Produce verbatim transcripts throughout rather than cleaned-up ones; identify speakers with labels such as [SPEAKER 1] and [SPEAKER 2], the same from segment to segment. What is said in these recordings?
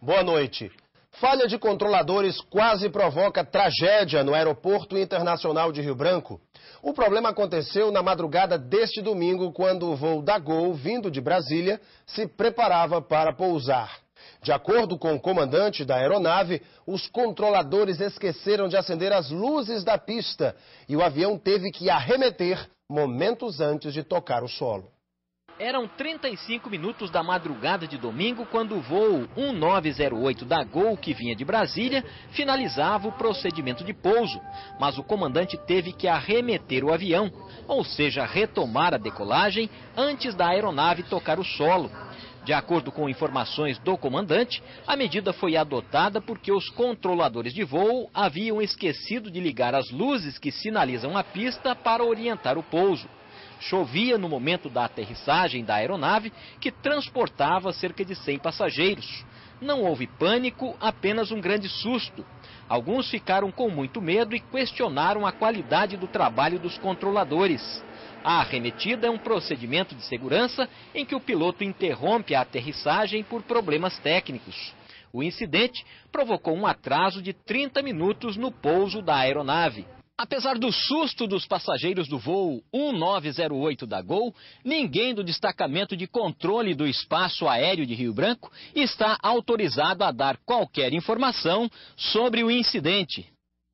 [SPEAKER 1] Boa noite. Falha de controladores quase provoca tragédia no Aeroporto Internacional de Rio Branco. O problema aconteceu na madrugada deste domingo, quando o voo da Gol, vindo de Brasília, se preparava para pousar. De acordo com o comandante da aeronave, os controladores esqueceram de acender as luzes da pista e o avião teve que arremeter momentos antes de tocar o solo.
[SPEAKER 2] Eram trinta e cinco minutos da madrugada de domingo quando o voo um nove zero oito da Gol, que vinha de Brasília, finalizava o procedimento de pouso. Mas o comandante teve que arremeter o avião, ou seja, retomar a decolagem antes da aeronave tocar o solo. De acordo com informações do comandante, a medida foi adotada porque os controladores de voo haviam esquecido de ligar as luzes que sinalizam a pista para orientar o pouso. Chovia no momento da aterrissagem da aeronave, que transportava cerca de cem passageiros. Não houve pânico, apenas um grande susto. Alguns ficaram com muito medo e questionaram a qualidade do trabalho dos controladores. A arremetida é um procedimento de segurança em que o piloto interrompe a aterrissagem por problemas técnicos. O incidente provocou um atraso de trinta minutos no pouso da aeronave. Apesar do susto dos passageiros do voo um nove zero oito da Gol, ninguém do destacamento de controle do espaço aéreo de Rio Branco está autorizado a dar qualquer informação sobre o incidente.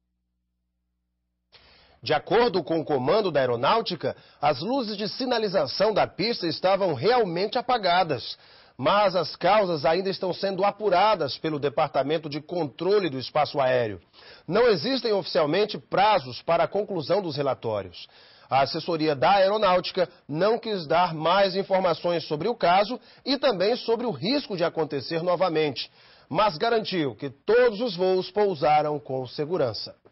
[SPEAKER 1] De acordo com o comando da aeronáutica, as luzes de sinalização da pista estavam realmente apagadas. Mas as causas ainda estão sendo apuradas pelo Departamento de Controle do Espaço Aéreo. Não existem oficialmente prazos para a conclusão dos relatórios. A assessoria da aeronáutica não quis dar mais informações sobre o caso e também sobre o risco de acontecer novamente, mas garantiu que todos os voos pousaram com segurança.